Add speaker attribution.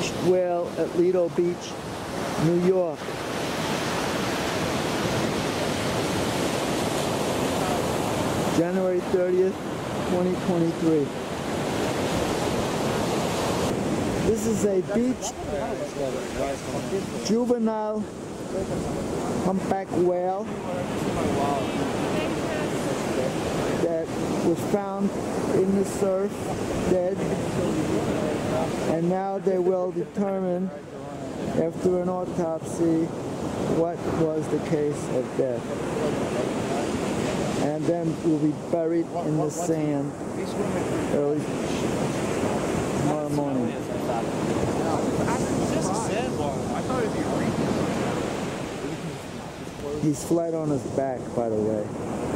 Speaker 1: beached whale at Lido Beach, New York. January 30th, 2023. This is a beached juvenile humpback whale that was found in the surf dead, and now they will determine after an autopsy what was the case of death, and then will be buried in the sand early tomorrow morning. He's flat on his back, by the way.